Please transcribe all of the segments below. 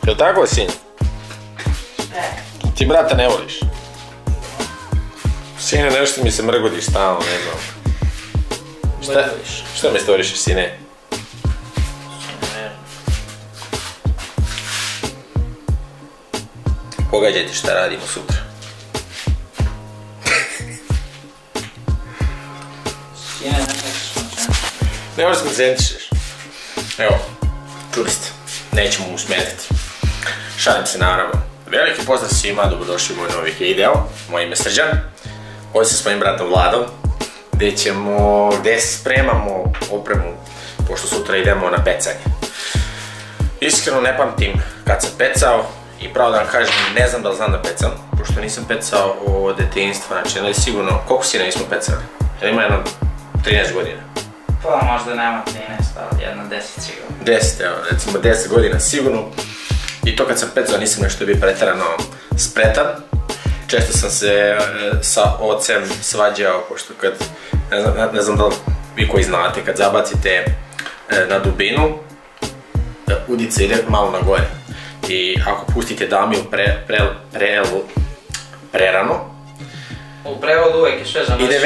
Jel' tako, sin? Ti brata ne voliš? Sine, nešto mi se mrgodiš stalno, ne znam. Šta mi stvoriš, sine? Pogađajte šta radimo sutra. Sine, ne kažeš noćan. Ne možeš koncentrišeš. Evo, čuli ste. Nećemo mu smetiti. Šalim se naravno. Veliki pozdrav svima, dobrodošli u moj novi video. Moje ime je Srđan. Ovdje sam s mojim bratom Vladom. Gdje spremamo opremu, pošto sutra idemo na pecanje. Iskreno ne pamtim kad sam pecao i pravo da vam kažem, ne znam da li znam da pecam, pošto nisam pecao od detinjstva, znači ne sigurno, koliko sina nismo pecali? Jel ima jedno 13 godina? Pa možda nema 13, ali jedno 10 sigurno. 10, evo, recimo 10 godina sigurno. I to kad sam pecao nisam nešto bio pretjerano spretan. Često sam se sa ocem svađao, pošto kad, ne znam da li vi koji znate, kad zabacite na dubinu, udica ide malo na gore. I ako pustite damiju prerano, U prevodu uvijek je sve za nas.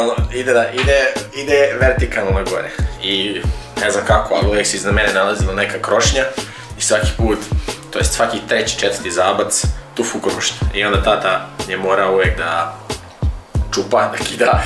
ide vertikalno na gore. I ne znam kako, ali uvijek se iznad mene nalazila neka krošnja i svaki put, to jest svaki treći, četvrti zabac, tufu krošnja. I onda tata je morao uvijek da čupa, da kida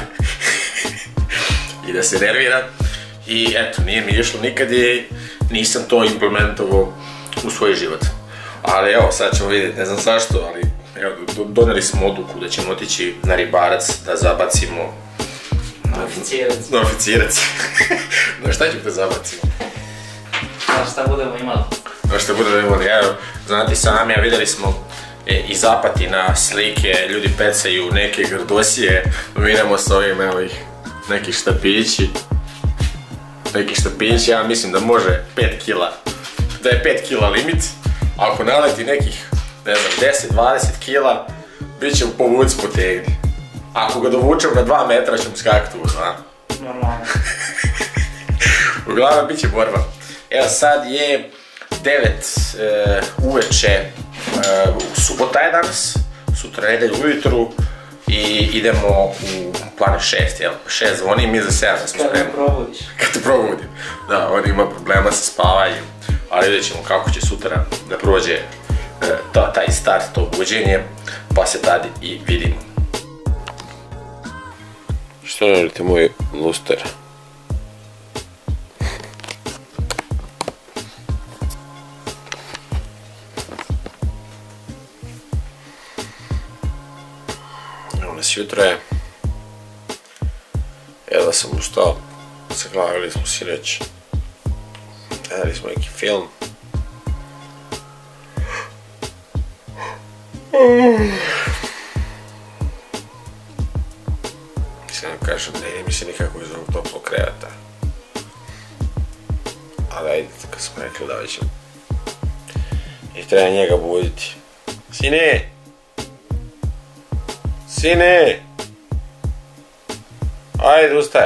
i da se nervira. I eto, nije mi išlo nikad i nisam to implementovao u svoj život. Ali evo, sad ćemo vidjeti, ne znam zašto, ali evo, donijeli smo odluku da ćemo otići na Ribarac da zabacimo Na oficirac. Na oficirac. No šta ćemo da zabacimo? Šta budemo imali? No šta budemo imali, evo, znate sami, a vidjeli smo i Zapatina slike, ljudi pecaju neke grdosije, mi idemo s ovim, evo ih, neki štapići. Neki štapići, ja mislim da može 5 kila, da je 5 kila limit. Ako naleti nekih, ne znam, 10-20 kila, bit će povuci potegni. Ako ga dovučemo na 2 metra ćemo skakati u zna. Normalno. Uglavnom bit će borba. Evo sad je 9 uveče, subota je danas, sutra nedelju ujutru i idemo u plane 6, jel? 6 zvoni i mi za 7 smo spremni. Kad me probudiš. Kad te probudim. Da, on ima problema sa spavanjem, ali vidjet ćemo kako će sutra da prođe taj start, to buđenje, pa se tad i vidimo. Što radite moj luster? Evo nas jutro je. Evo da sam ustao, saglavili smo si reći. Gledali smo neki film. Mislim da kažem, ne ide mi se nikako iz ovog toplog kreveta. Ali ajde, kad smo rekli da već i treba njega buditi. Sine! Sine! Ajde, ustaj!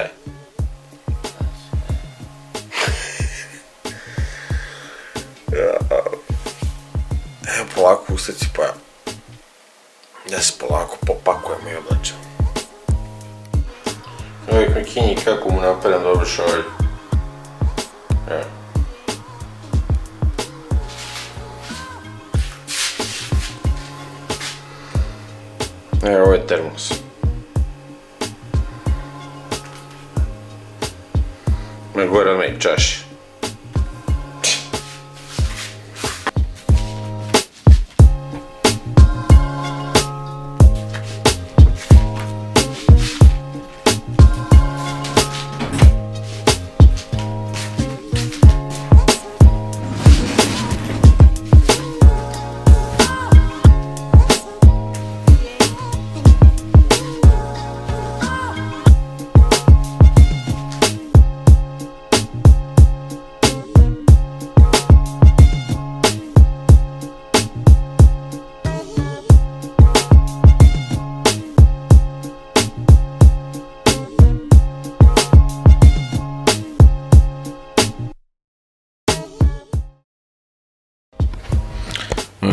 Evo polako ustaci pa da se polako popakujemo i oblačemo. Evo Kinji kako mu napadam dobro šolj. Evo. Evo, ovo je termos. Na gore odmah i čaši.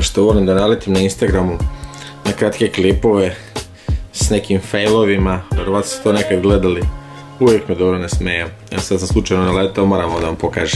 što volim da naletim na Instagramu na kratke klipove s nekim failovima, vjerovatno ste to nekad gledali, uvijek me dobro nasmeja. Ja sad sam slučajno naletao, moram da vam pokažem.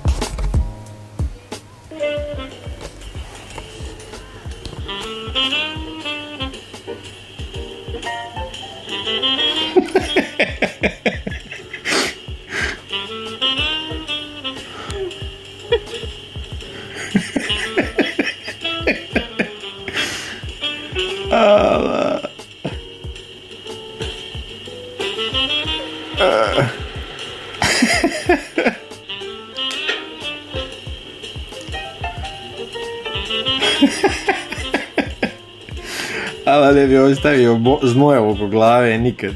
Ali ne bi ostavio znoja oko glave nikad.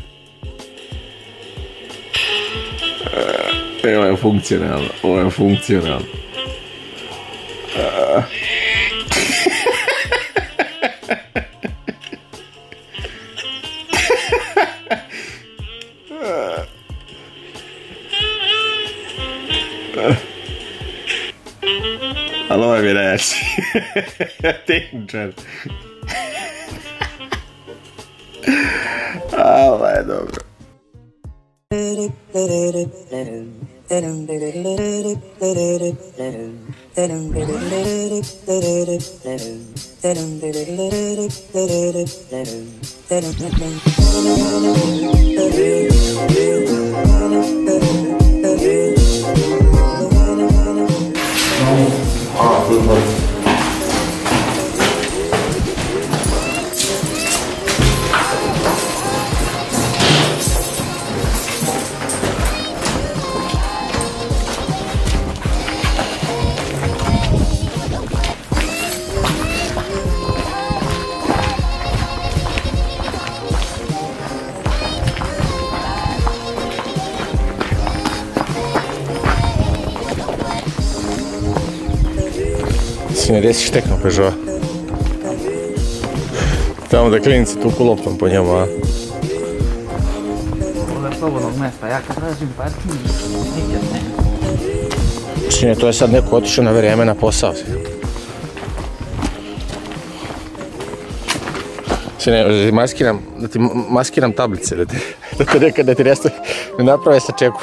Ovo je funkcionalno, ovo je funkcionalno. Ali ovo mi reći. Tehničar. Ovo je dobro. Sine, gdje si šteknuo Peugeot? Tamo da klinici tuku loptom po njemu, a? Ovo je slobodnog mjesta, ja kad tražim parking, nikad ne. Sine, to je sad neko otišao na vrijeme na posao. Sine, da ti maskiram tablice, da ti resto ne naprave sa čekuš.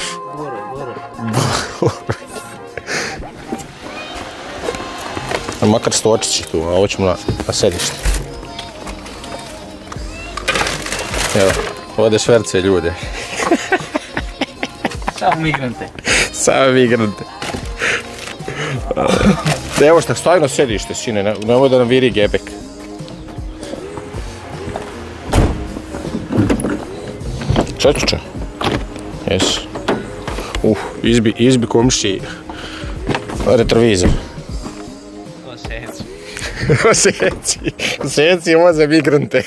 Makar stočići tu, a ovo ćemo na sedište. Evo, ovdje šverce ljude. Samo migrante. Samo migrante. Evo šta, stoji na sedište, sine, nemoj da nam viri gebek. Četuče? Jes. Izbi komši retrovizor. Osjeci voze migrante.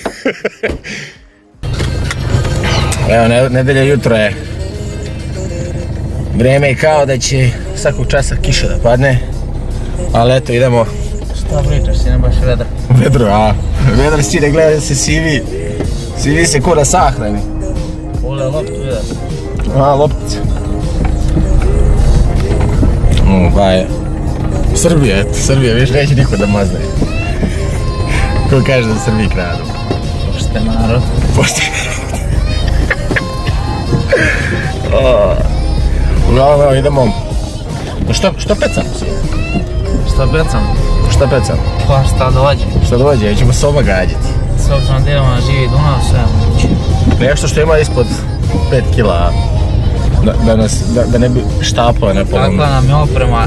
Evo, nedelja jutro je. Vrijeme je kao da će svakog časa kiša da padne. Ali eto, idemo. Šta pričaš, si ne baš vedar? Vedro, a? Vedar si ne gleda da se sivi. Sivi se ko na sahrani. Ole loptu vedar. A, loptice. Pa je. Srbija, eto, Srbija, viš, neće niko da mazne. Ko kaže da Srbiji kradu? Pošten narod. Pošten narod. Uglavnom, evo, idemo. Što pecam? Šta pecam? Šta pecam? Pa šta dođe? Šta dođe, ja ćemo soba gađati. S obzirom da idemo na živi Dunav, sve moguće. Nešto što ima ispod 5 kila, da ne bi štapao ne polomio. Kakva nam je oprema?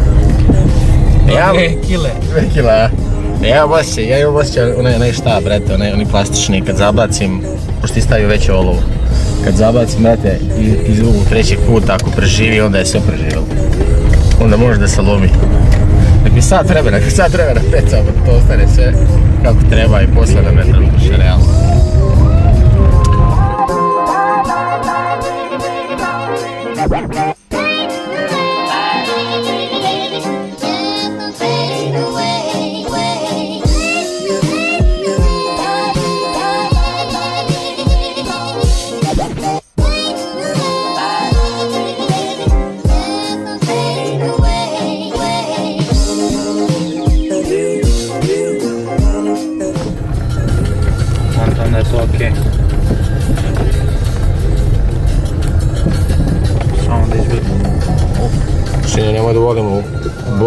2 kile. 2 kila, ja imam osjećaj onaj štab, brate, oni plastični, kad zabacim, pošto ti stavio veću olovu, kad zabacim, brate, iz drugog, trećeg puta, ako preživi, onda je sve preživjelo. Onda može da se lomi. Nek mi sat vremena pecamo, da to ostane sve kako treba i posle da me trpiše, realno.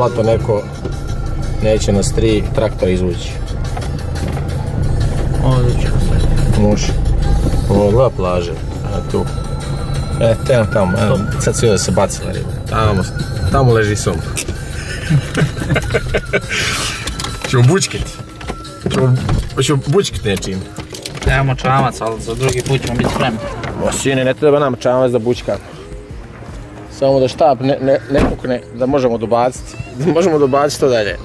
blato neko, neće nas 3 traktora izvući. Ovdje ću ostaviti. Može. Ovo gleda plaže, tu. Te tamo, sad svi da se bacila riba. Tamo leži som. Ćemo bučkiti. Ćemo bučkiti nečim. Nemamo čamac, ali za drugi put ćemo biti spremni. Sine, ne treba nam čamac da bučkamo. Samo da štap ne pukne, da možemo dobaciti. Da možemo dobaciti to dalje.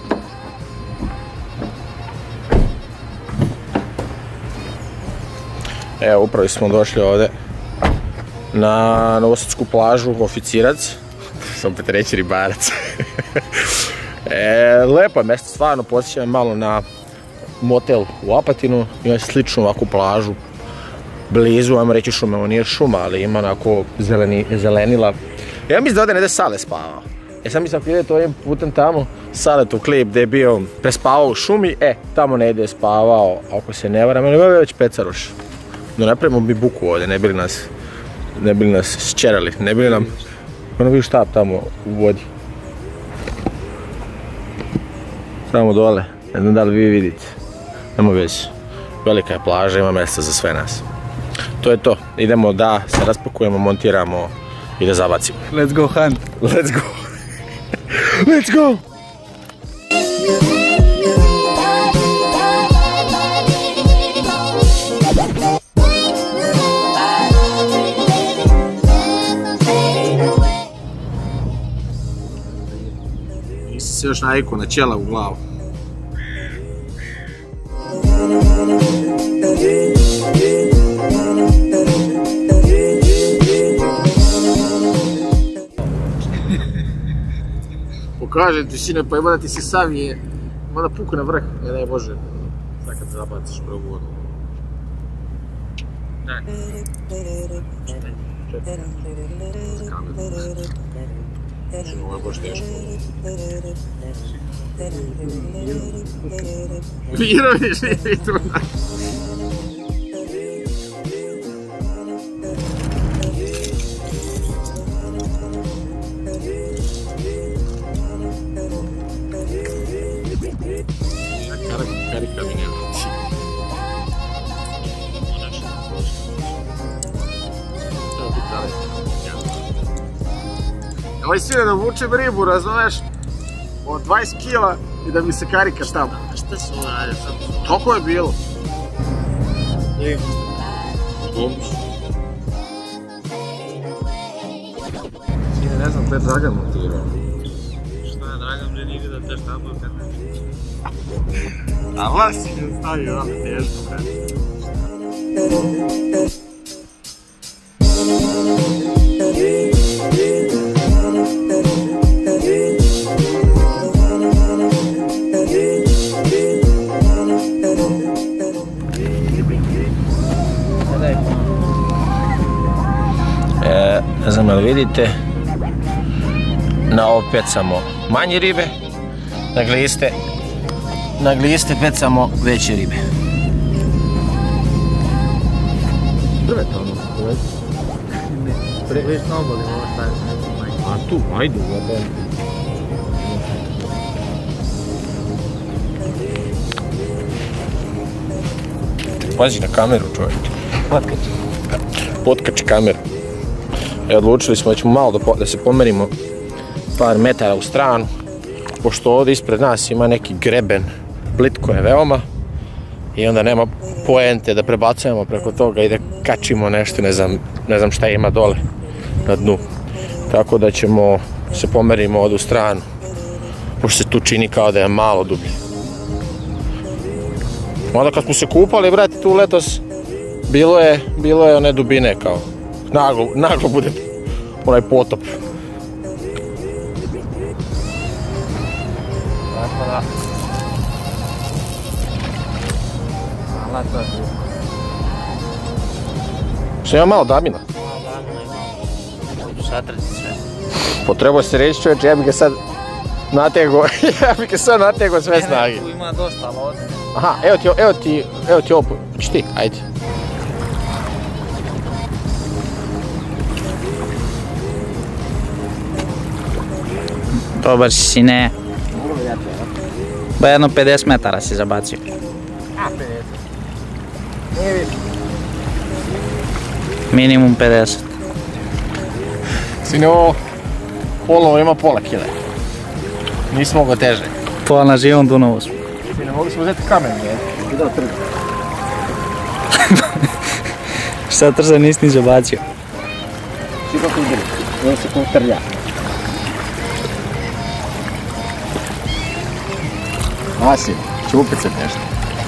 Evo, upravo smo došli ovdje na Novosadsku plažu, Oficirac. Sam opet reći ribarac. Lepo je mjesto, stvarno podsjeća malo na motel u Apatinu. Ima sličnu ovakvu plažu blizu, ajmo reći šume, ovo nije šuma, ali ima onako zelenila. Ja mislim da ovdje ne ide Sale spavao. Sam mislim ako idete ovim putem tamo, Sale tu klip gdje je bio prespavao u šumi, tamo ne ide spavao, ako se ne varam, ali ovo je već pecaroš. No napravimo bi buku ovdje, ne bi li nas šćerali, ne bi li nam ono bio štap tamo u vodi. Tamo dole, ne znam da li vi vidite, nema već, velika je plaža, ima mjesta za sve nas. To je to, idemo da se raspakujemo, montiramo i da zabacimo. Let's go hunt. Let's go. Let's go. Nisi se još navikao na ćela u glavu. Pokažem ti sine, pa ima da ti se savije, ima da puku na vrh, ne daj Bože, sad kad zabaciš prvu vodu. Daj. Ovo je baš teško. Mirović, vidi tu. Karika mi ne vrati. Ovaj sine da vučem ribu, razumeš, od 20 kila i da mi se karika tamo. Šta se ovo radi sad? Toliko je bilo. Sine, ne znam, to je Dragan montirao. Šta je Dragan, ne nije da te štapao kad ne? A vas si ne stavio, ali teško, kad. Ne znam, ali vidite, na ovo pecamo manje ribe, na gliste pecamo veće ribe. Prve to ono, Već na obali ovo staviti. A tu, ajde, gledaj. Pazi na kameru, čovjek. Potkači kameru. Odlučili smo da ćemo malo da se pomerimo par metara u stranu, pošto ovdje ispred nas ima neki greben, plitko je veoma, i onda nema poente da prebacujemo preko toga i da kačimo nešto, ne znam šta ima dole na dnu. Tako da ćemo se pomerimo ovdje u stranu, pošto se tu čini kao da je malo dublje. Onda kad smo se kupali, brate, tu letos, bilo je one dubine kao, naglo bude onaj potop. Tako da. Hvala to je. Što ima malo damina? Malo damina imamo. Satrati sve. Potrebuje se reći, čovječe, ja bi ga sad natego sve snage. Tu ima dosta, ali ovdje ne. Aha, evo ti ovo, ću ti, ajde. Dobar si, sine. Ba jedno 50 metara si zabacio. A, 50. Nije više. Minimum 50. Sine, ovo olovo ima pola kile. Nismo mogli teže. Pola na živom Dunavu smo. Sine, mogli smo uzeti kamen, nije? I da trga. Šta trza nisi ni zabacio? Svi kako udari. Ovo se kao trlja. Asi, ću upecati nešto.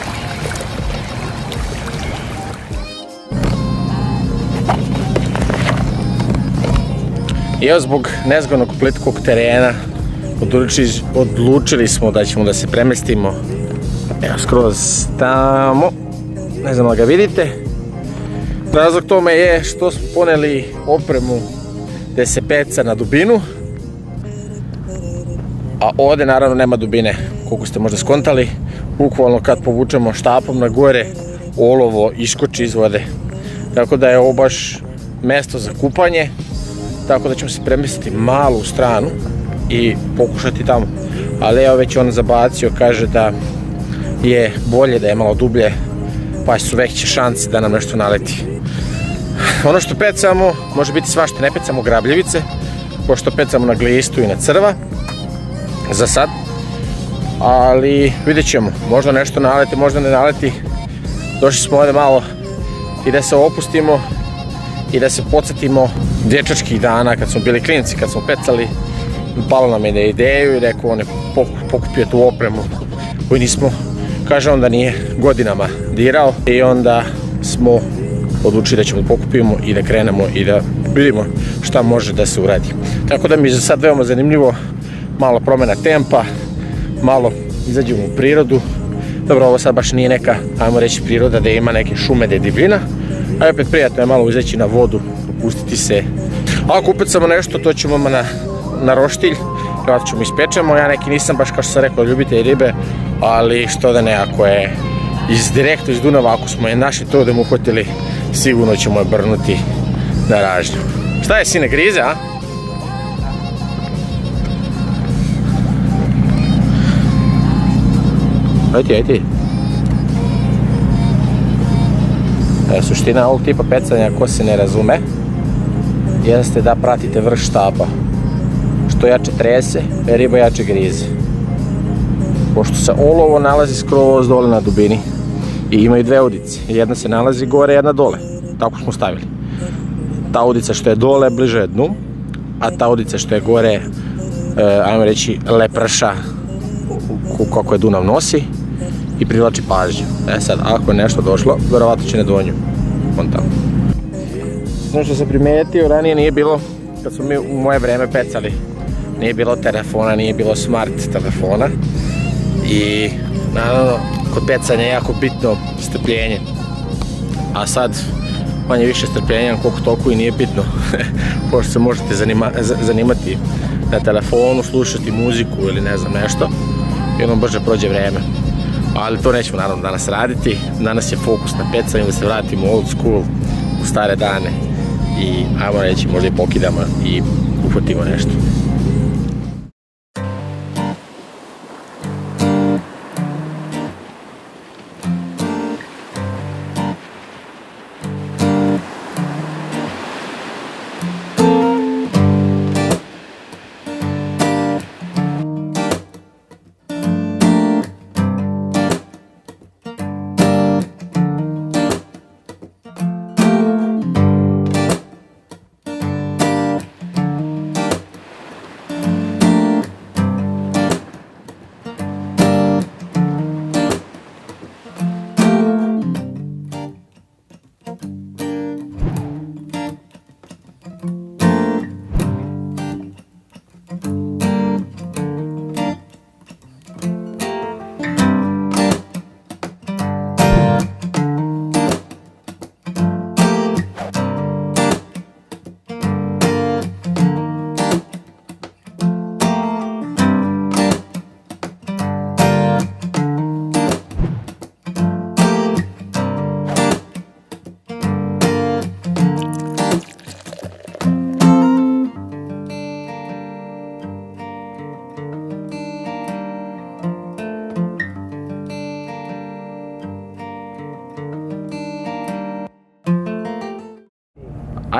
I evo zbog nezgodnog plitkog terena odlučili smo da ćemo da se premestimo evo skroz tamo, ne znam da ga vidite. Razlog tome je što smo poneli opremu gde se peca na dubinu, a ovdje naravno nema dubine, koliko ste možda skontali. Bukvalno kad povučemo štapom na gore, olovo iskoči iz vode. Tako da je ovo baš mesto za kupanje, tako da ćemo se premestiti malo u stranu i pokušati tamo. Ali evo već on zabacio, kaže da je bolje da je malo dublje, pa su veće šanse da nam nešto naleti. Ono što pecamo može biti svašta, ne pecamo grabljevice, pošto pecamo na glistu i na crva, za sad. Ali vidjet ćemo, možda nešto naleti, možda ne naleti. Došli smo ovdje malo i da se opustimo i da se podsjetimo dječačkih dana kad smo bili klinci, kad smo pecali. Palo nam je ideju i rekao on je pokupio tu opremu koju nismo, kaže on da nije godinama dirao, i onda smo odlučili da ćemo pokupimo i da krenemo i da vidimo šta može da se uradi. Tako da mi je za sad veoma zanimljivo, malo promjena tempa, malo izađemo u prirodu. Dobro, ovo sad baš nije neka, ajmo reći, priroda da ima neke šume, da je divljina, a opet prijatno je malo izaći na vodu, opustiti se. Ako upecamo nešto, to ćemo na roštilj, kada ćemo ispečemo. Ja neki nisam baš, kao što sam rekao, ljubitelj ribe, ali što da ne, ako je direktno iz Dunava, ako smo je našli to da mu uhvatili, sigurno ćemo je brnuti na ražnju. Šta je, sine, grize, a? Ajde. Suština ovog tipa pecanja, ko se ne razume, jeste da pratite vrh štapa. Što jače trese, riba jače grize. Pošto se olovo nalazi skroz dole na dubini i imaju dve udice. Jedna se nalazi gore, jedna dole. Tako smo stavili. Ta udica što je dole bliže je dnu, a ta udica što je gore, ajmo reći, lepraša kako je Dunav nosi i privlači pažnju. Sad, ako je nešto došlo, verovatno će na donju. On tamo. Ono što sam primetio, ranije nije bilo, kad smo mi u moje vreme pecali, nije bilo telefona, nije bilo smart telefona. I naravno, kod pecanja je jako bitno strpljenje. A sad, manje više strpljenja, koliko toliko i nije bitno. Pošto se možete zanimati na telefonu, slušati muziku ili ne znam nešto, i ono brže prođe vreme. Ali to nećemo naravno danas raditi. Danas je fokus na pecanju, da se vratimo old school, u stare dane. I ajmo reći, možda i pokidamo i uhvatimo nešto.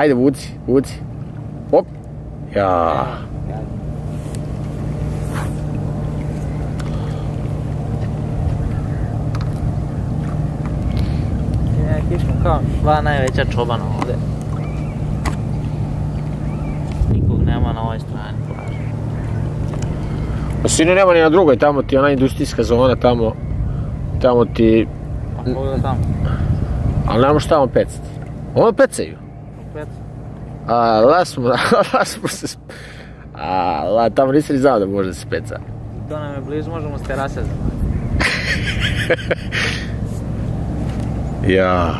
Ajde, vuci. Op. Ja. Neki smo kao dva najveća čobana ovdje. Nikog nema na ovoj strani plaže. Sinu nema ni na drugoj, tamo ti je ona industrijska zona, tamo ti... A pogledaj tamo. Ali nemo šta tamo pecati. Ono pecaju. Tamo nisi ni znao da može da se peca. To nam je blizu, možemo s terase zabaviti. Ja.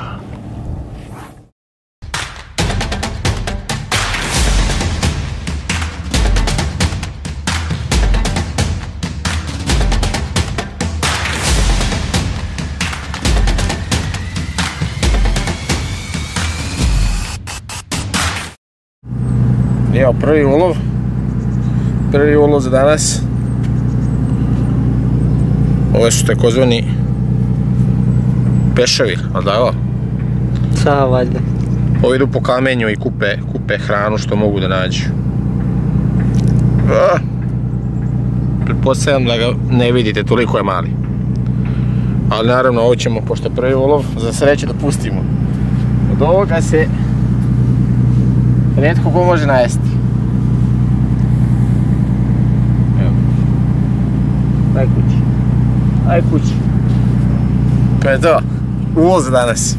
Evo prvi ulov za danas. Ove su takozvani peševi, ali da je ovo? Sa, valjda. Ovi idu po kamenju i kupe hranu što mogu da nađu. Pretpostavljam da ga ne vidite, toliko je mali. Ali naravno ovo ćemo, pošto je prvi ulov, za sreće da pustimo. Od ovoga se rijetko ko može najesti. Evo. Aj kući. To je to. Ulov za danas.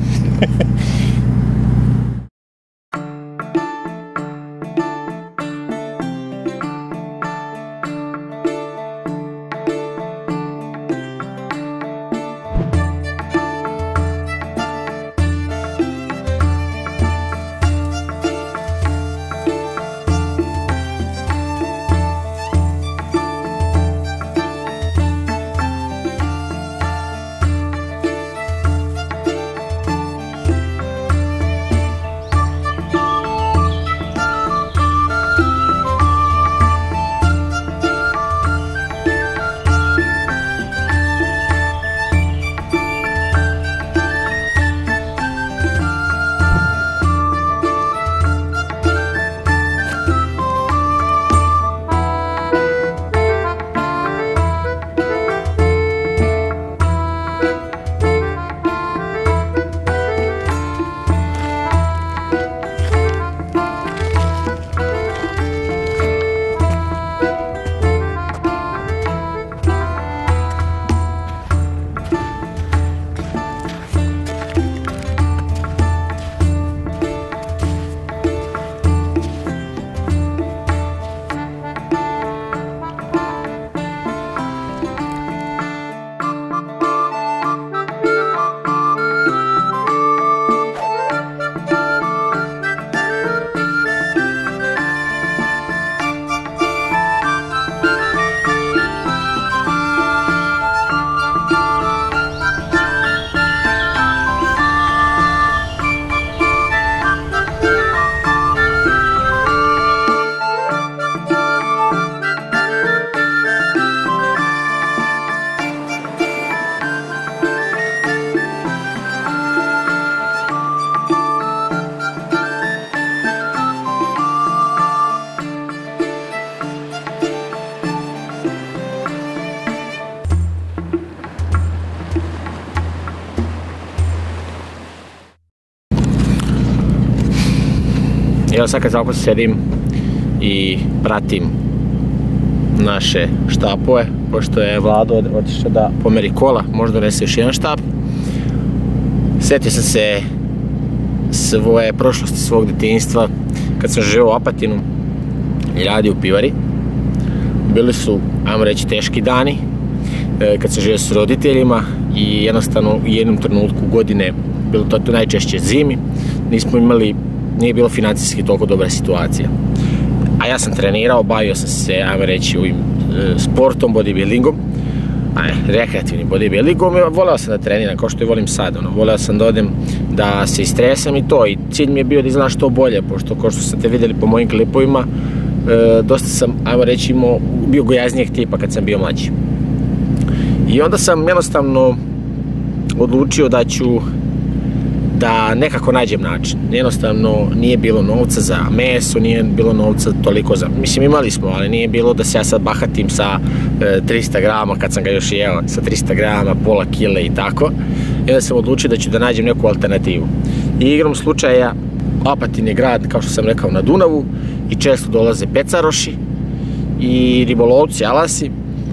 Evo sad kad ovako sedim i pratim naše štapove, pošto je Vlado otišao da pomeri kola, možda donese još jedan štap. Sjetio sam se svoje prošlosti, svog djetinjstva, kad sam živio u Apatinu i radio u pivari. Bili su, ajmo reći, teški dani, kad sam živio s roditeljima i jednostavno u jednom trenutku godine, bilo to najčešće zimi, nije bilo financijski toliko dobra situacija. A ja sam trenirao, bavio sam se, ajmo reći, ovim sportom, bodybuildingom, rekreativnim bodybuildingom, voleo sam da treniram kao što i volim sad, voleo sam da odem, da se istresam i to, i cilj mi je bio da izgledam što bolje, pošto kao što ste vidjeli po mojim klipovima, dosta sam, ajmo reći, bio gojaznijeg tipa kad sam bio mlađi. I onda sam jednostavno odlučio da nekako nađem način. Jednostavno nije bilo novca za meso, nije bilo novca toliko za... Mislim, imali smo, ali nije bilo da se ja sad bahatim sa 300 grama, kad sam ga još jeo, sa 300 grama, pola kile i tako. I onda sam odlučio da ću da nađem neku alternativu. I igrom slučaja, Apatin je grad, kao što sam rekao, na Dunavu i često dolaze pecaroši i ribolovci, alasi,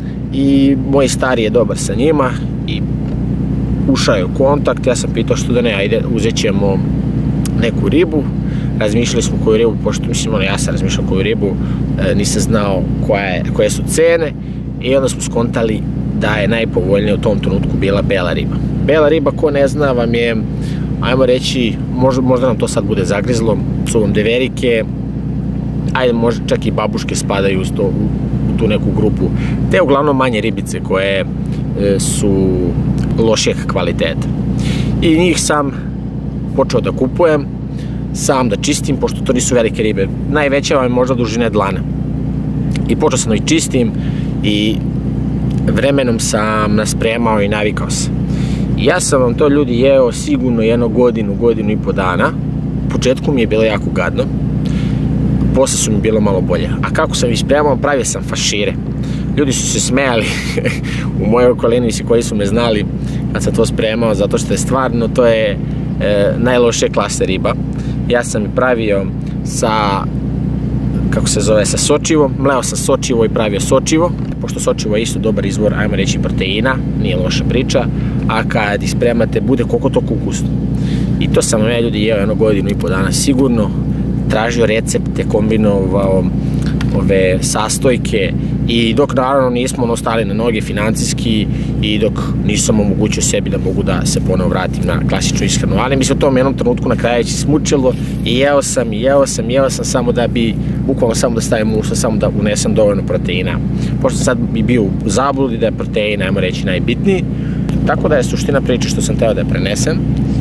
i moj stari je dobar sa njima i ušao je u kontakt. Ja sam pitao što da ne, ajde, uzet ćemo neku ribu. Razmišljali smo koju ribu, pošto mislim, ja sam razmišljao koju ribu, nisam znao koje su cene, i onda smo skontali da je najpovoljnija u tom trenutku bila bela riba. Bela riba, ko ne zna, vam je, ajmo reći, možda nam to sad bude zagrizlo, su vam deverike, ajde, možda čak i babuške spadaju u tu neku grupu, te uglavnom manje ribice koje su lošijeg kvaliteta. I njih sam počeo da kupujem, sam da čistim, pošto to nisu velike ribe. Najveća vam je možda dužine dlana. I počeo sam da ih čistim i vremenom sam naspremao i navikao se. Ja sam vam to, ljudi, jeo sigurno jedno godinu i po dana. U početku mi je bilo jako gadno, posle su mi bilo malo bolje. A kako sam ih spremao, pravio sam fašire. Ljudi su se smejali u mojoj okolini, koji su me znali kad sam to spremao, zato što je stvarno, to je najlošije klase riba. Ja sam pravio sa, kako se zove, sa sočivom. Mleo sam sočivo i pravio sočivo, pošto sočivo je isto dobar izvor, ajmo reći, proteina, nije loša priča, a kad ih spremate, bude koliko toliko ukusno. I to sam ja, ljudi, jeo jedno godinu i po dana sigurno, tražio recepte, kombinovao ove sastojke, i dok naravno nismo stali na noge financijski i dok nisam omogućio sebi da mogu da se ponovo vratim na klasičnu ishranu. Ali mi se u tom jednom trenutku na kraju smučilo i jeo sam samo da bi, bukvalno samo da stavim u usta, samo da unesem dovoljno proteina. Pošto sad bi bio u zabludi da je protein, ajmo reći, najbitniji. Tako da je suština priče što sam teo da prenesem,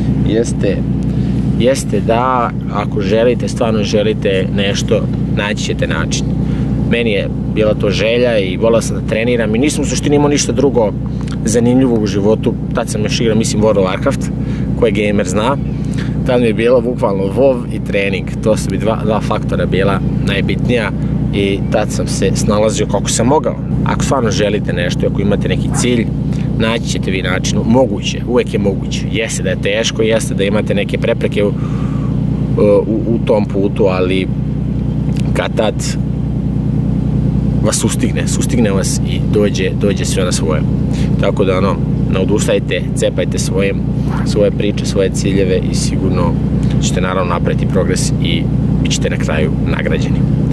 jeste da ako želite, stvarno želite nešto, naći ćete način. Meni je bila to želja i volao sam da treniram i nisam u suštini imao ništa drugo zanimljivo u životu. Tad sam još igrao, mislim, World of Warcraft, koji gamer zna. Tad mi je bilo bukvalno WoW i trening. To su mi dva faktora bila najbitnija i tad sam se snalazio kako sam mogao. Ako stvarno želite nešto, ako imate neki cilj, naći ćete vi način. Moguće, uvek je moguće. Jeste da je teško, jeste da imate neke prepreke u tom putu, ali kad tad vas sustigne vas i dođe sve na svoje. Tako da, ne odustajte, cepajte svoje priče, svoje ciljeve i sigurno ćete naravno napraviti progres i bit ćete na kraju nagrađeni.